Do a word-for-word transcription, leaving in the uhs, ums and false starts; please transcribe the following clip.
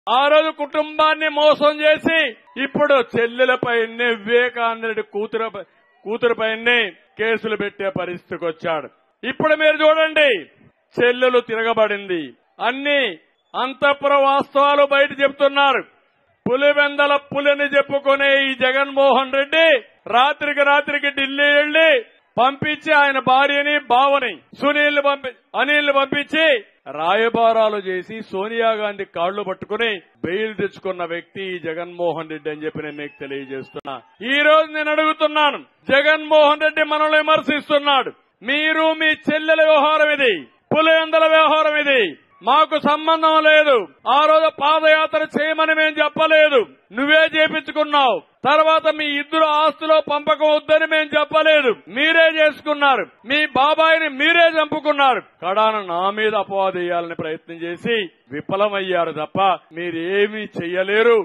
ఆ రోజు కుటుంబాన్ని మోసం చేసి ఇప్పుడు చెల్లెలపైనే వివేకానంద రెడ్డి కూతురు కూతురుపైనే కేసులు పెట్టే పరిస్థితికి వచ్చాడు. ఇప్పుడు మీరు చూడండి, చెల్లెలు తిరగబడింది. అన్ని అంతఃపుర వాస్తవాలు బయట చెప్తున్నారు. పులివెందల పులిని చెప్పుకునే ఈ జగన్మోహన్ రెడ్డి రాత్రికి రాత్రికి ఢిల్లీ వెళ్లి పంపించి ఆయన భార్యని బావని సునీల్ పంపి అనిల్ పంపించి రాయబారాలు చేసి సోనియా గాంధీ కాళ్లు పట్టుకుని బెయిల్ తెచ్చుకున్న వ్యక్తి జగన్మోహన్ రెడ్డి అని చెప్పి నేను మీకు తెలియజేస్తున్నా. ఈ రోజు నేను అడుగుతున్నాను, జగన్మోహన్ రెడ్డి మనల్ని విమర్శిస్తున్నాడు. మీరు మీ చెల్లెల వ్యవహారం ఇది, పులివెందల వ్యవహారం ఇది, మాకు సంబంధం లేదు. ఆ రోజు పాదయాత్ర చేయమని మేము చెప్పలేదు, నువ్వే చేపించుకున్నావు. తర్వాత మీ ఇద్దరు ఆస్తులో పంపకం వద్దని మేము చెప్పలేదు, మీరే చేసుకున్నారు. మీ బాబాయిని మీరే చంపుకున్నారు. కడాన నా మీద అపవాదు వేయాలని ప్రయత్నం చేసి విఫలమయ్యారు తప్ప మీరేమీ చెయ్యలేరు.